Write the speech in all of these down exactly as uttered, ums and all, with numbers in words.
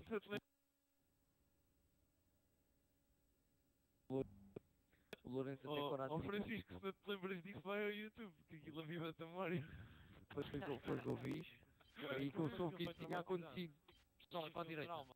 Se te O Lourenço tem Oh, coragem. oh Francisco, se não te lembras disso, vai ao YouTube, que aquilo aviva a tua memória. Depois foi o que foi que eu fiz. Aí que eu soube que isto tinha acontecido. Não, para a direita.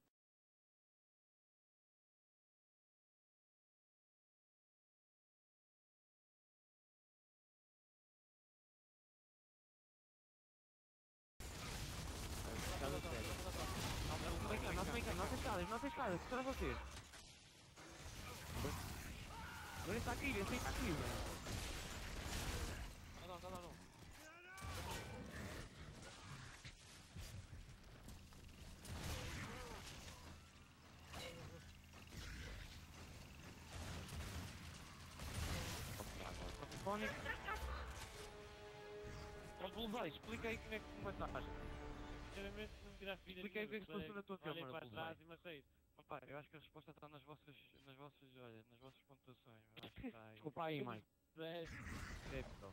Escada séria. Não tem escada, não tem escada, não tem escada, não tem escada, que será vocês? Agora está aqui, esse está aqui. Não, não, não, não. Sonic. Ó, Bullseye, explica aí como é que como é que estás. Sinceramente, não me tiraste vida Explica aí o que é que se passou na tua Olhei câmara, para trás Bullseye. e matei. Opa, eu acho que a resposta está nas vossas, nas vossas, olha, nas vossas pontuações. Eu acho que está aí. Desculpa aí, Mike. dez. É, pessoal.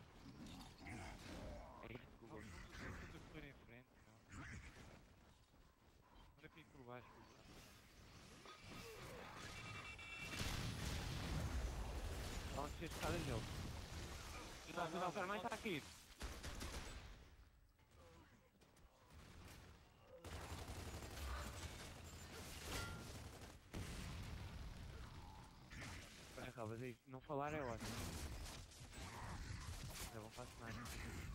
É isso que eu Vamos gosto. vamos a correr em frente, não. Olha aqui por baixo. Estão a descer escadas nele. Cuidado, cuidado, o cara mais está aqui. É, Rabas, é isso. Não falar é ótimo. É bom para a sniper.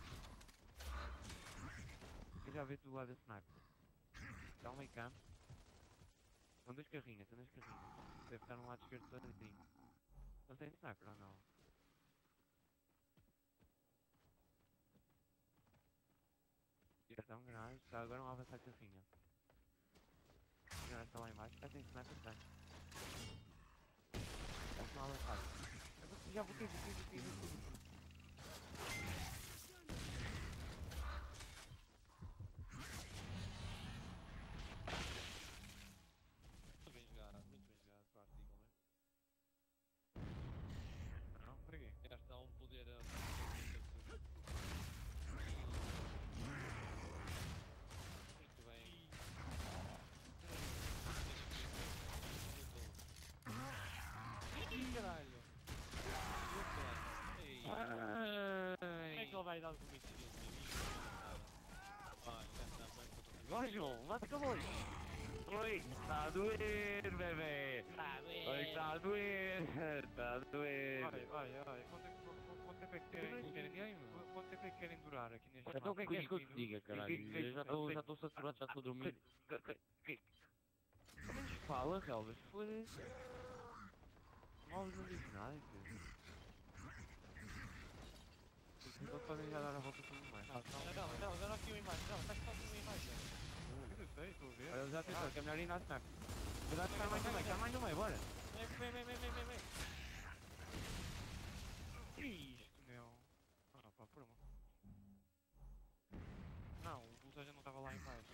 Eu já vejo do lado da sniper. Dá um meio campo. São dois carrinhos, são dois carrinhos. Deve estar no lado esquerdo sozinho. Não tem sniper ou não? Já está um granado, está agora um avançar carrinho. O granado está lá embaixo, já tem sniper, está. Já estão avançados. Já botei, botei, botei, botei, botei. Muito bem jogado, muito bem jogado, parte igualmente. Não, para quê? Já está um poder a... Muito bem. Ih, caralho! Ei, como é que ele vai dar o cometido? Ah, já está bem. Vai, João, vai ficar bom. Oi, está a doer, bebê. Está a doer. Oi, está a doer, está a doer. Ai, ai, ai, quanto é que- quanto tempo é que querem, querem, quanto tempo é que querem durar aqui neste Então o que é que queres que eu te mapa? diga, caralho? Eu já estou já estou saturado, já estou a dormir. Menos fala, Relvas, foda-se. Mal não diz nada, filho. Então podem já dar a volta por mais. Não, não, não, já não aqui uma imagem, não, está só aqui uma imagem. Eu sei, estou a ver. Olha, já tentou, que é melhor ir na snap. Cuidado, ficar mais no meio, ficar mais no meio, bora. Vem, vem, vem, vem, vem, vem, vem. Que isto, meu? Ah, pá, por uma. Não, o Bullseye já não estava lá embaixo.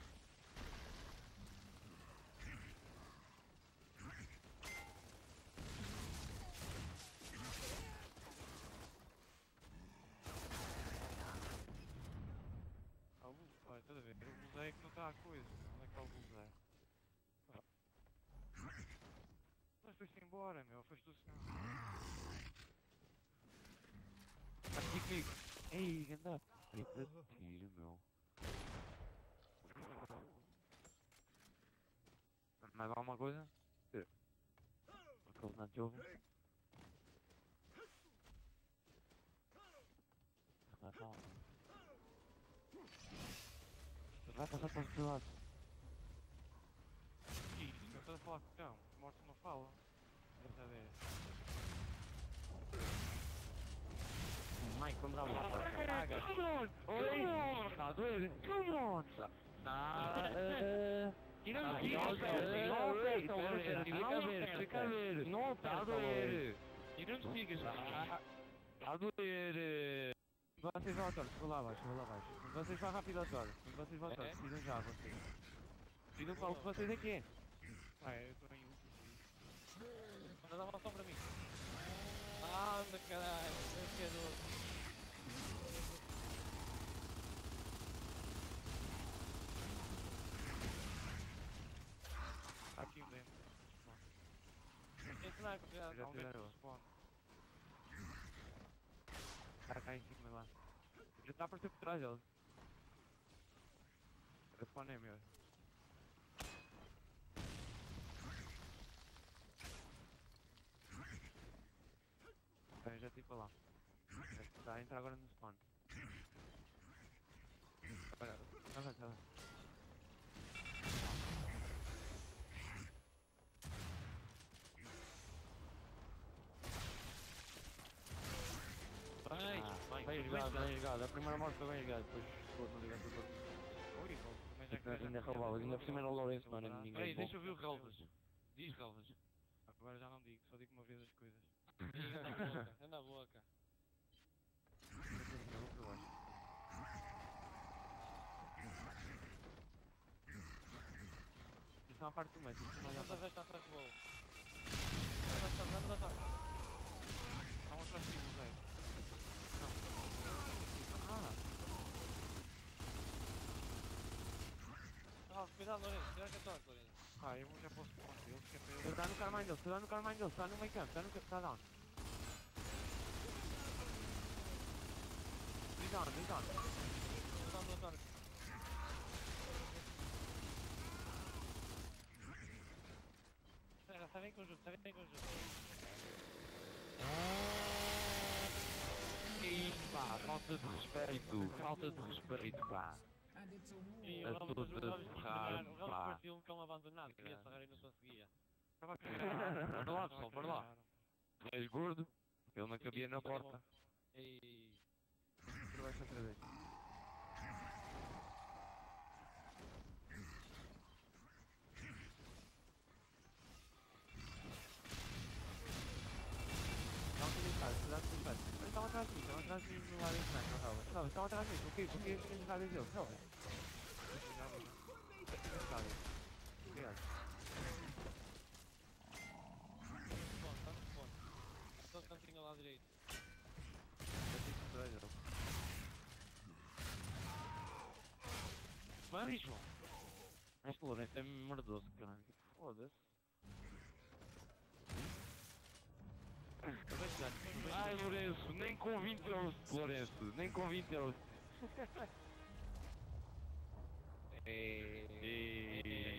Ah, o Bullseye, olha, estás a ver? O Bullseye é que não está a coisa. Onde é que está o Bullseye? Ah. Mas foi-se embora, meu, foi-se senhor. Aqui comigo. Ei, anda. Eita tiro, meu. Mais alguma coisa? É. Aquele na jogo. Vai falar. Vai passar para o outro lado. Que isto, eu estou a falar com o cão. Os mortos não falam. Desta vez. Mike, vamos dar uma volta. Paga. Oi! Está a doer? Come on! Está... Tira Não, o tiro, não, não, não, fica a ver, fica a ver. Não está a doer. E não me sigas, Está a doer. Vocês vão ao torno, vou lá abaixo, vou lá abaixo. Vocês vão rápido ao torno. Vocês vão ao torno, decidam já vocês. Decidam qual que vocês é que é. Ah, eu estou em último. Manda dar uma ação para mim. Ah, anda caralho, eu quero... sniper, já, Já há um fizeram. gajo no spawn. Está cá em cima lá. Já está a aparecer por trás dele. O spawn é meu. Bem, já estive lá. Está a entrar agora no spawn. Olha, está bem, está bem. Bem, Ah, bem, bem bem jogado, jogado. bem jogado. A primeira morte foi bem jogada, depois ficou no ligação do outro. Ui, mas é que Ainda- ainda roubava, ainda por cima era o Lourenço, mano, ninguém Peraí, bom. deixa eu ver o relvas. Diz relvas. Agora já não digo, só digo uma vez as coisas. Ih, anda a boca, anda a boca. Eu vou por baixo. Isso é uma parte do meio, isso não é a Vamos a parte. ver se está atrás do bolo. Vamos atrás, vamos atrás. Há um atrás de ti, Zé. Ah, Ah, cuidado, Lourenço, cuidado que eu estou, Lourenço. Ah, eu já posso pôr eles que é para ele eu... está no carmine dele, está no carmine dele, está no meio campo, está no campo, está down. He's down, he's down. Vamos, vamos, vamos. Espera, sai bem conjunto, sai bem conjunto. Que isso, pá, falta de respeito, falta de respeito, pá. E É o Relvas, tudo o Relvas quis errado, entregar, o Relvas pá. parecia um cão abandonado, queria sarrar e não conseguia. Estava a querer. Para lá, pessoal, para lá. És gordo, ele não cabia na porta. E... Por baixo outra vez. Dá um comentário, dá um comentário. Eles estavam atrás de mim, estavam atrás de mim no lado estranho, não estava? Não, estavam atrás de mim, porque porque eu fiquei jogado deles, não é? Obrigado. Bom, tá muito bom. Estou cantinho ao lado direito. Eu tenho que atrás deles. Mas, João, este Lourenço é merdoso, caralho. Foda-se. Ai, Lourenço, nem com vinte euros, Lourenço, nem com vinte euros. Ei, ei,